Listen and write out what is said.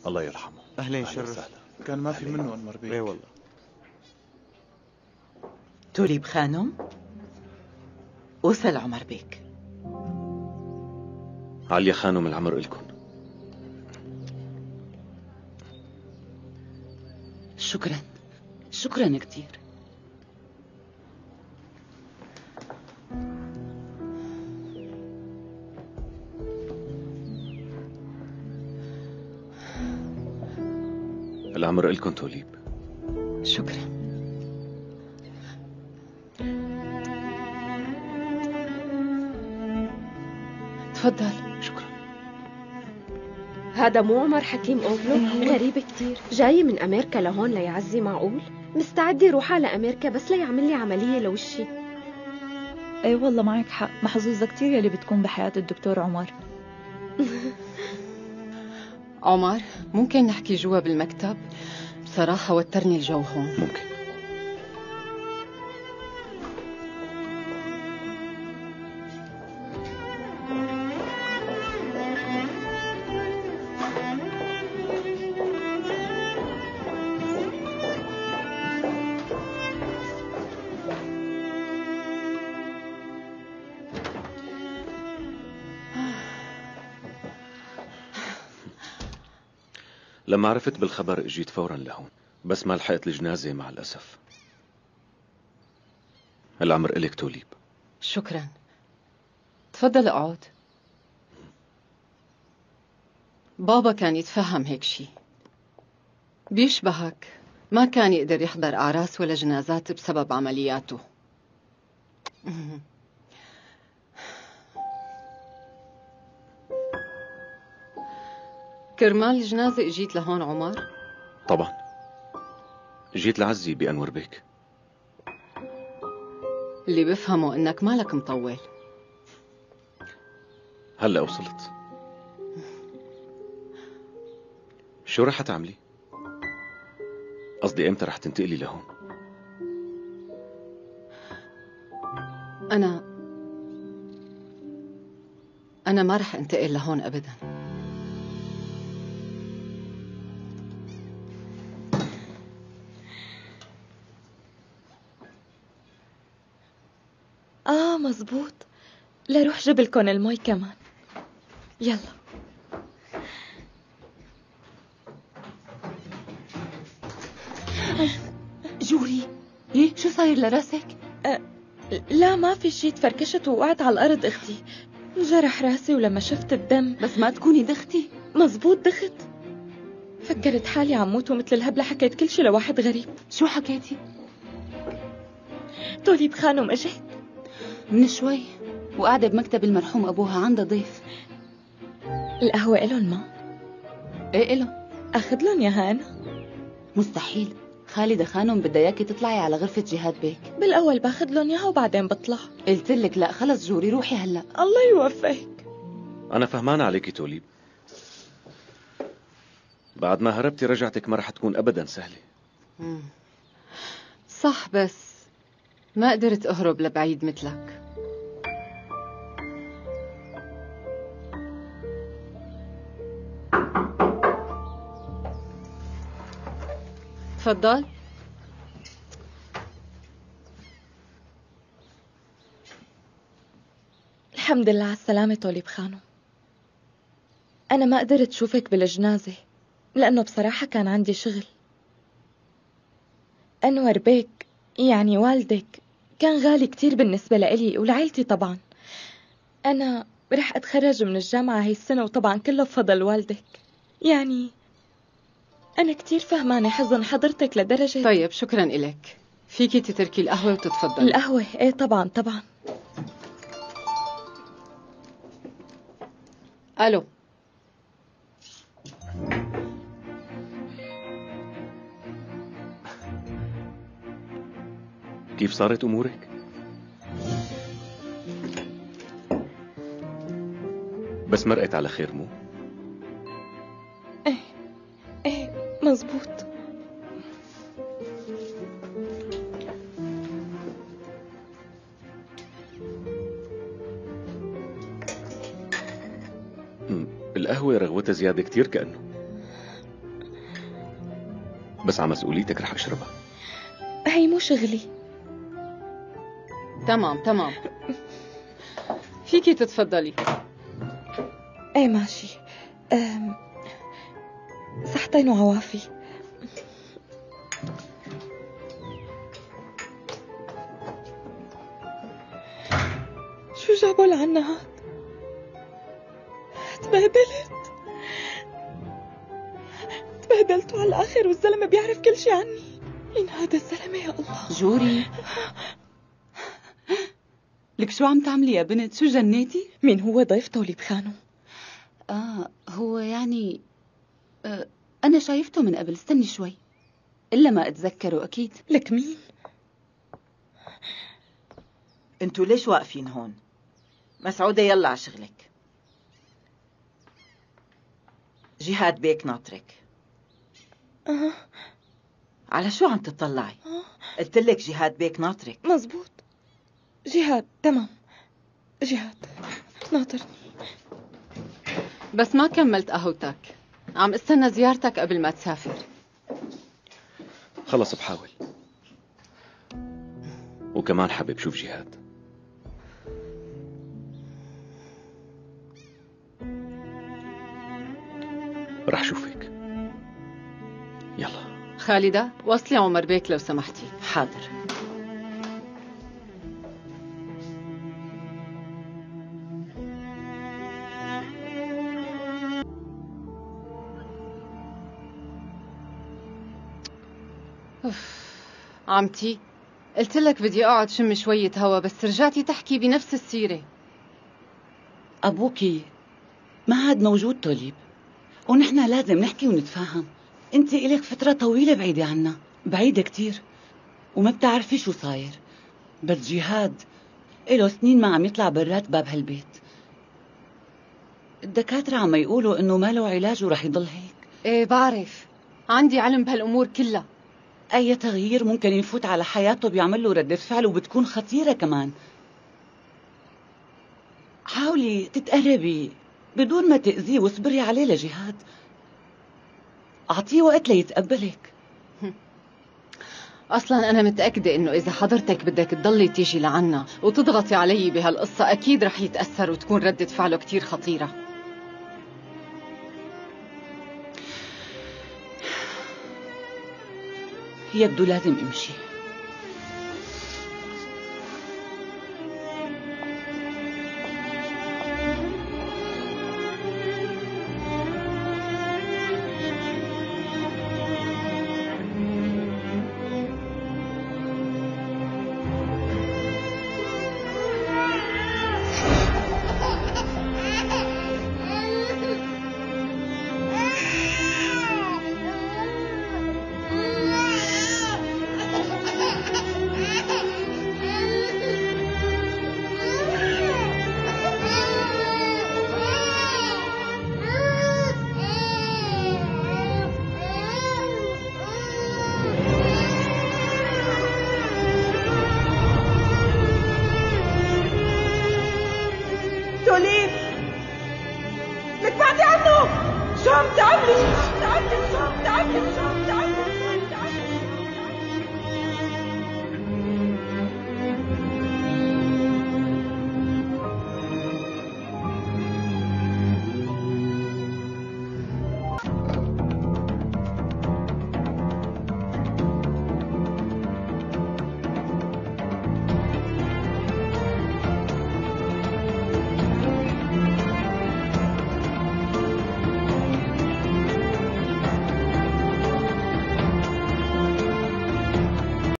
الله يرحمه. أهلين شرف. كان ما في منه أنور بيك. اي والله. توليب خانم وصل عمر بيك. عليا خانم العمر إلكن. شكرا شكرا كتير. العمر إلكن توليب. شكرا. تفضل. شكرا. هذا مو عمر حكيم أوغلو؟ غريب كتير، جاي من أمريكا لهون ليعزي، معقول؟ مستعد يروح على أمريكا بس ليعمل لي عملية لوشي. اي والله معك حق، محظوظة كتير يلي بتكون بحياة الدكتور عمر. عمر ممكن نحكي جوا بالمكتب؟ بصراحة وترني الجو هون. ممكن. لما عرفت بالخبر اجيت فورا لهون، بس ما لحقت الجنازة مع الأسف. العمر إلك توليب. شكرا. تفضل اقعد. بابا كان يتفهم هيك شي، بيشبهك، ما كان يقدر يحضر أعراس ولا جنازات بسبب عملياته. كرمال الجنازة اجيت لهون عمر؟ طبعا جيت لعزي بأنور بيك. اللي بفهمه انك مالك مطول. هلأ وصلت. شو رح تعملي؟ قصدي امتى رح تنتقلي لهون؟ أنا ما رح انتقل لهون أبدا. مزبوط. لروح جيب لكم المي كمان. يلا. جوري، ايه شو صاير لراسك؟ لا ما في شي، تفركشت ووقعت على الأرض أختي، جرح راسي ولما شفت الدم. بس ما تكوني دختي. مزبوط دخت. فكرت حالي عم موت ومثل الهبلة حكيت كل شي لواحد غريب. شو حكيتي؟ توليب خانم اجت من شوي وقاعدة بمكتب المرحوم أبوها، عندها ضيف. القهوة إلهم ما؟ ايه إلهم. أخذ لهم ياها أنا؟ مستحيل، خالدة خانم بدها اياكي تطلعي على غرفة جهاد بيك. بالأول باخذ لهم ياها وبعدين بطلع. قلت لك لا خلص جوري روحي هلا. الله يوفقك. أنا فهمان عليكي توليب، بعد ما هربتي رجعتك ما رح تكون أبدا سهلة. صح، بس ما قدرت أهرب لبعيد مثلك. تفضل. الحمد لله على السلامة توليب خانم. أنا ما قدرت شوفك بالجنازة لأنه بصراحة كان عندي شغل. أنور بيك يعني والدك كان غالي كتير بالنسبة لإلي ولعيلتي طبعا. أنا رح أتخرج من الجامعة هاي السنة وطبعا كله بفضل والدك. يعني أنا كتير فهمانة حزن حضرتك لدرجة. طيب شكرا إلك، فيكي تتركي القهوة وتتفضلي. القهوة ايه طبعا طبعا. ألو. كيف صارت أمورك؟ بس مرقت على خير مو؟ ايه مزبوط. القهوة رغوتها زيادة كتير كأنه. بس على مسؤوليتك رح اشربها. هي مو شغلي. تمام فيكي تتفضلي. ايه ماشي. صحتين وعوافي. شو جابوا لعنا هاد؟ تبهدلت على الآخر والزلمة بيعرف كل شي عني. مين هذا الزلمة يا الله؟ جوري، لك شو عم تعملي يا بنت؟ شو جنيتي؟ مين هو ضيف طوليب خانم؟ هو يعني أنا شايفته من قبل، استني شوي إلا ما أتذكره أكيد. لك مين؟ انتوا ليش واقفين هون؟ مسعودة يلا على شغلك. جهاد بيك ناطرك. على شو عم تطلعي؟ قلت لك جهاد بيك ناطرك. مزبوط، جهاد. تمام، جهاد ناطرني. بس ما كملت قهوتك، عم استنى زيارتك قبل ما تسافر. خلص بحاول. وكمان حابب شوف جهاد. رح شوفك. يلا خالدة، وصلي عمر بيك لو سمحتي. حاضر. عمتي، قلت لك بدي اقعد شم شوية هوا، بس رجعتي تحكي بنفس السيرة. أبوكي ما عاد موجود طوليب، ونحن لازم نحكي ونتفاهم. انت إلك فترة طويلة بعيدة عنا، بعيدة كتير، وما بتعرفي شو صاير. بس جهاد إله سنين ما عم يطلع برات باب هالبيت. الدكاترة عم يقولوا إنه ما له علاج ورح يضل هيك. ايه بعرف، عندي علم بهالأمور كلها. أي تغيير ممكن يفوت على حياته بيعمل له ردة فعل وبتكون خطيرة كمان. حاولي تتقربي بدون ما تأذيه واصبري عليه لجهاد. أعطيه وقت ليتقبلك. أصلا أنا متأكدة إنه إذا حضرتك بدك تضلي تيجي لعنا وتضغطي علي بهالقصة أكيد رح يتأثر وتكون ردة فعله كتير خطيرة. يبدو لازم امشي.